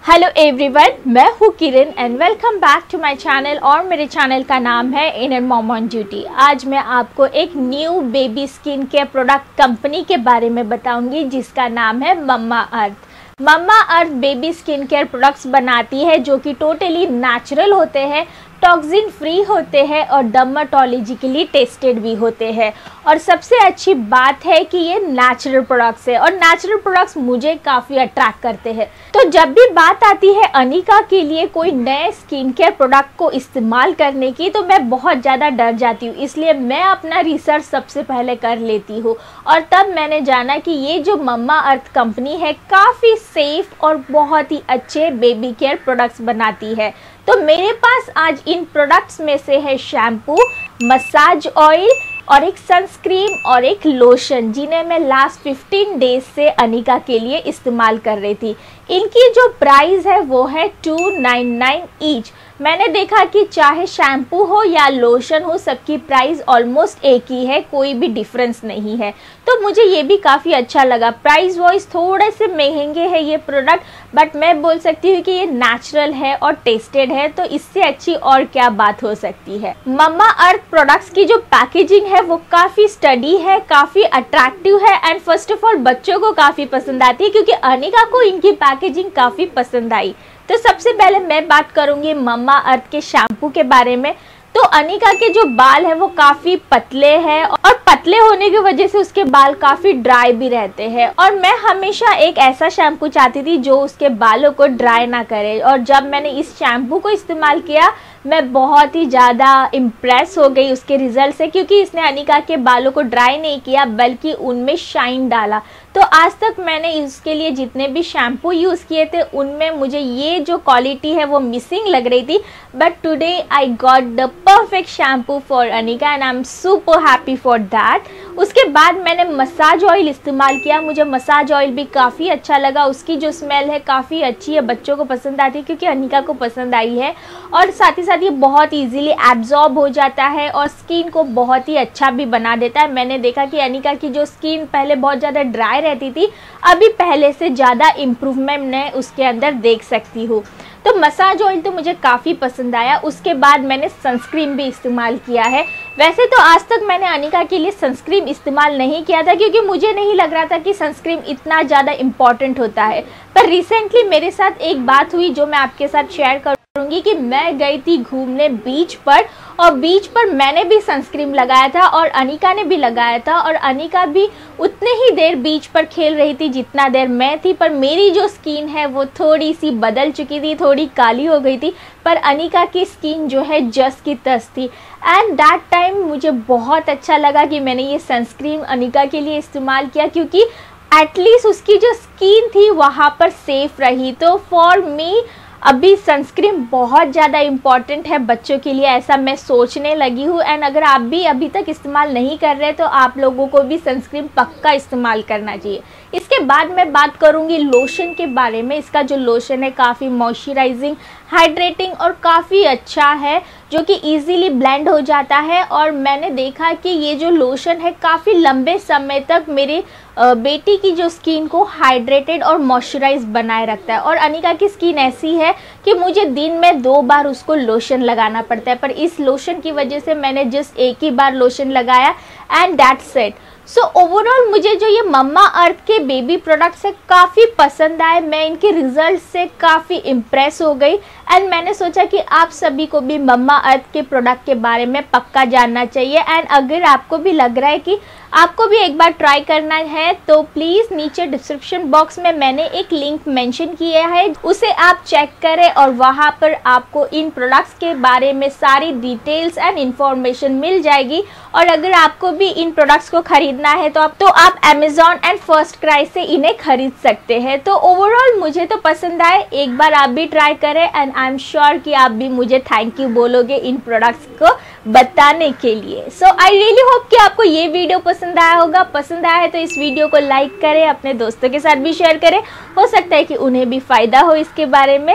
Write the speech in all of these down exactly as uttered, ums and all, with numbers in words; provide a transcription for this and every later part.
Hello everyone, मैं हूँ Kiran and welcome back to my channel. और मेरे चैनल का नाम है इन मॉम ऑन ड्यूटी। आज मैं आपको एक new baby skin care product company के बारे में बताऊंगी जिसका नाम है Mamaearth. Mamaearth baby skin care products बनाती है जो कि टोटली नेचुरल होते हैं, टॉक्सिन फ्री होते हैं और डर्माटोलॉजिकली टेस्टेड भी होते हैं। और सबसे अच्छी बात है कि ये नेचुरल प्रोडक्ट्स है और नेचुरल प्रोडक्ट्स मुझे काफ़ी अट्रैक्ट करते हैं। तो जब भी बात आती है अनिका के लिए कोई नए स्किन केयर प्रोडक्ट को इस्तेमाल करने की, तो मैं बहुत ज़्यादा डर जाती हूँ। इसलिए मैं अपना रिसर्च सबसे पहले कर लेती हूँ और तब मैंने जाना कि ये जो मम्मा अर्थ कंपनी है काफ़ी सेफ और बहुत ही अच्छे बेबी केयर प्रोडक्ट्स बनाती है। तो मेरे पास आज इन प्रोडक्ट्स में से है शैम्पू, मसाज ऑयल और एक सनस्क्रीन और एक लोशन, जिन्हें मैं लास्ट फिफ्टीन डेज से अनिका के लिए इस्तेमाल कर रही थी। इनकी जो प्राइस है वो है टू नाइन नाइन ईच। मैंने देखा कि चाहे शैम्पू हो या लोशन हो, सबकी प्राइस ऑलमोस्ट एक ही है, कोई भी डिफरेंस नहीं है। तो मुझे ये भी काफ़ी अच्छा लगा। प्राइस वाइज थोड़े से महंगे हैं ये प्रोडक्ट, बट मैं बोल सकती हूँ कि ये नेचुरल है और टेस्टेड है, तो इससे अच्छी और क्या बात हो सकती है। मम्मा अर्थ प्रोडक्ट्स की जो पैकेजिंग है वो काफ़ी स्टडी है, काफ़ी अट्रैक्टिव है एंड फर्स्ट ऑफ ऑल बच्चों को काफ़ी पसंद आती है, क्योंकि अनिका को इनकी पैकेजिंग काफ़ी पसंद आई। तो सबसे पहले मैं बात करूंगी मम्मा अर्थ के शैम्पू के बारे में। तो अनिका के जो बाल है वो काफ़ी पतले हैं और पतले होने की वजह से उसके बाल काफ़ी ड्राई भी रहते हैं, और मैं हमेशा एक ऐसा शैम्पू चाहती थी जो उसके बालों को ड्राई ना करे। और जब मैंने इस शैम्पू को इस्तेमाल किया, मैं बहुत ही ज़्यादा इम्प्रेस हो गई उसके रिजल्ट से, क्योंकि इसने अनिका के बालों को ड्राई नहीं किया बल्कि उनमें शाइन डाला। तो आज तक मैंने इसके लिए जितने भी शैम्पू यूज़ किए थे उनमें मुझे ये जो क्वालिटी है वो मिसिंग लग रही थी, but today I got the perfect shampoo for Anika and I am super happy for that. उसके बाद मैंने मसाज ऑयल इस्तेमाल किया। मुझे मसाज ऑयल भी काफ़ी अच्छा लगा, उसकी जो स्मेल है काफ़ी अच्छी है, बच्चों को पसंद आती है क्योंकि अनिका को पसंद आई है। और साथ ही साथ ये बहुत ईजीली एब्जॉर्ब हो जाता है और स्किन को बहुत ही अच्छा भी बना देता है। मैंने देखा कि अनिका की जो स्किन पहले बहुत ज़्यादा ड्राई रहती थी, अभी पहले से ज़्यादा इम्प्रूवमेंट मैं उसके अंदर देख सकती हूँ। तो मसाज ऑयल तो मुझे काफ़ी पसंद आया। उसके बाद मैंने सनस्क्रीन भी इस्तेमाल किया है। वैसे तो आज तक मैंने अनिका के लिए सनस्क्रीन इस्तेमाल नहीं किया था, क्योंकि मुझे नहीं लग रहा था कि सनस्क्रीन इतना ज़्यादा इम्पॉर्टेंट होता है। पर रिसेंटली मेरे साथ एक बात हुई जो मैं आपके साथ शेयर करूँगी कि मैं गई थी घूमने बीच पर, और बीच पर मैंने भी सनस्क्रीन लगाया था और अनिका ने भी लगाया था, और अनिका भी उतने ही देर बीच पर खेल रही थी जितना देर मैं थी। पर मेरी जो स्किन है वो थोड़ी सी बदल चुकी थी, थोड़ी काली हो गई थी, पर अनिका की स्किन जो है जस की तस थी। एंड दैट टाइम मुझे बहुत अच्छा लगा कि मैंने ये सनस्क्रीन अनिका के लिए इस्तेमाल किया, क्योंकि एटलीस्ट उसकी जो स्किन थी वहाँ पर सेफ रही। तो फॉर मी अभी सनस्क्रीन बहुत ज़्यादा इम्पॉर्टेंट है बच्चों के लिए, ऐसा मैं सोचने लगी हूँ। एंड अगर आप भी अभी तक इस्तेमाल नहीं कर रहे तो आप लोगों को भी सनस्क्रीन पक्का इस्तेमाल करना चाहिए। इसके बाद मैं बात करूँगी लोशन के बारे में। इसका जो लोशन है काफ़ी मॉइस्चराइजिंग, हाइड्रेटिंग और काफ़ी अच्छा है, जो कि इजीली ब्लेंड हो जाता है। और मैंने देखा कि ये जो लोशन है काफ़ी लंबे समय तक मेरे बेटी की जो स्किन को हाइड्रेटेड और मॉइस्चराइज बनाए रखता है। और अनिका की स्किन ऐसी है कि मुझे दिन में दो बार उसको लोशन लगाना पड़ता है, पर इस लोशन की वजह से मैंने जस्ट एक ही बार लोशन लगाया and that's it. So overall मुझे जो ये मम्मा अर्थ के बेबी प्रोडक्ट्स है काफ़ी पसंद आए। मैं इनके रिजल्ट से काफ़ी इम्प्रेस हो गई एंड मैंने सोचा कि आप सभी को भी मम्मा अर्थ के प्रोडक्ट के बारे में पक्का जानना चाहिए। एंड अगर आपको भी लग रहा है कि आपको भी एक बार ट्राई करना है तो प्लीज़ नीचे डिस्क्रिप्शन बॉक्स में मैंने एक लिंक मेंशन किया है, उसे आप चेक करें और वहाँ पर आपको इन प्रोडक्ट्स के बारे में सारी डिटेल्स एंड इंफॉर्मेशन मिल जाएगी। और अगर आपको भी इन प्रोडक्ट्स को खरीदना है तो आप तो आप अमेजॉन एंड फर्स्ट क्राई से इन्हें खरीद सकते हैं। तो ओवरऑल मुझे तो पसंद आए, एक बार आप भी ट्राई करें एंड आई एम श्योर कि आप भी मुझे थैंक यू बोलोगे इन प्रोडक्ट्स को बताने के लिए। सो आई रियली होप कि आपको ये वीडियो पसंद आया होगा। पसंद आया है तो इस वीडियो को लाइक करें, अपने दोस्तों के साथ भी शेयर करें, हो सकता है कि उन्हें भी फ़ायदा हो इसके बारे में।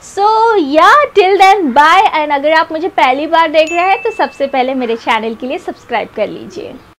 सो या टिल देन बाय। एंड अगर आप मुझे पहली बार देख रहे हैं तो सबसे पहले मेरे चैनल के लिए सब्सक्राइब कर लीजिए।